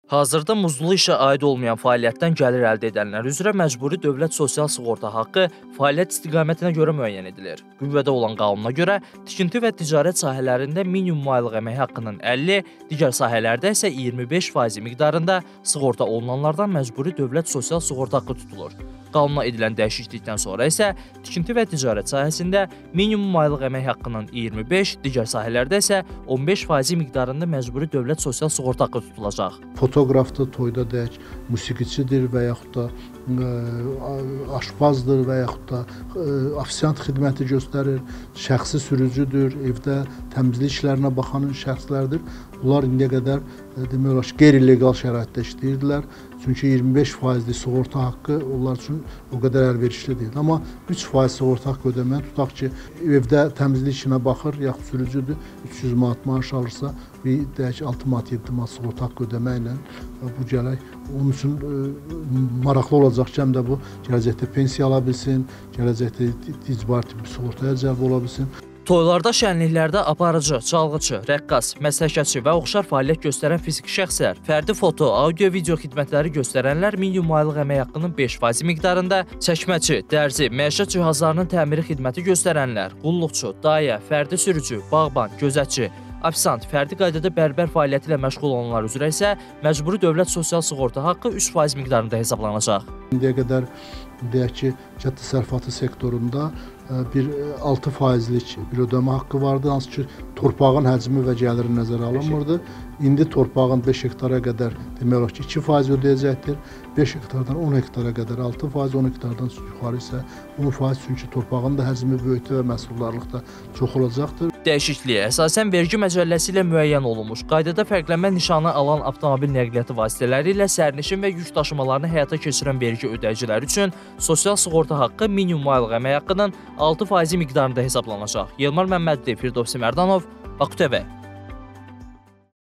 Hazırda muzlu işə aid olmayan fəaliyyətdən gəlir əldə edənlər üzrə məcburi dövlət sosial sığorta haqqı fəaliyyət istiqamətinə görə müəyyən edilir. Qüvvədə olan qanuna görə tikinti və ticarət sahələrində minimum aylıq əmək haqqının 50, digər sahələrdə isə 25% miqdarında sığorta olunanlardan məcburi dövlət sosial sığorta haqqı tutulur. Qanuna edilən dəyişiklikdən sonra isə tikinti və ticarət sahəsində minimum aylıq əmək haqqının 25, digər sahələrdə isə 15% miqdarında məcburi dövlət sosial sığorta haqqı tutulacaq. Fotoqrafdır, toyda deyək, musiqiçidir və yaxud da aşpazdır və yaxud da ofisiant xidməti göstərir, şəxsi sürücüdür, evdə təmizlik işlərinə baxan şəxslərdir. Bunlar indiyə qədər demək olar ki, qeyri-legal şəraitdə işləyirdilər. Çünki 25%li sığorta haqqı onlar üçün o qədər əlverişli deyil. Amma 3% sığorta haqqı ödəməni tutaq ki, evdə təmizlik işinə baxır, yaxud sürücüdür, 300 manat maaş alırsa, bir deyək 6 manat, 7 manat sığorta haqqı ödəməklə bu gələk. Onun üçün maraqlı olacaq ki, həm də bu gələcəkdə pensiya ala bilsin, gələcəkdə icbari tibbi sığortaya cəlb ola bilsin. Toylarda, şənliklərdə aparıcı, çalğıcı, rəqqas, məsləhətçi və oxşar fəaliyyət göstərən fiziki şəxslər, fərdi foto, audio, video xidmətləri göstərənlər minimum aylıq əmək haqqının 5% miqdarında, çəkməçi, dərzi, məişət cihazlarının təmiri xidməti göstərənlər, qulluqçu, dayə, fərdi sürücü, bağban, gözətçi, ofisiant, fərdi qaydada bərbər fəaliyyəti ilə məşğul olanlar üzrə isə məcburi dövlət sosial sığorta haqqı 3% miqdarında hesablanacaq. İndiyə qədər deyək ki, kənd təsərrüfatı sektorunda bir 6%lik bir ödəmə haqqı vardı, hansı ki, torpağın həcmi və gəliri nəzərə alınmırdı. İndi torpağın 5 hektara qədər demək olar ki, 2% ödəyəcəkdir. 5 hektardan 10 hektara qədər 6%, 10 hektardan yuxarı isə 10%, çünki torpağın da həcmi böyükdür və məhsuldarlıq da çox olacaqdır. Dəyişikliyə əsasən vergi məcəlləsi ilə müəyyən olunmuş, qaydada fərqlənmə nişanı alan avtomobil nəqliyyatı vasitələri ilə sərnişin və yük daşımalarını həyata keçirən vergi ödəyicilər üçün sosial sığorta haqqı minimum aylıq əmək haqqının 6% miqdarında hesablanacaq. Yılmaz Məmmədli, Firdovsi Mərdanov, Baku TV.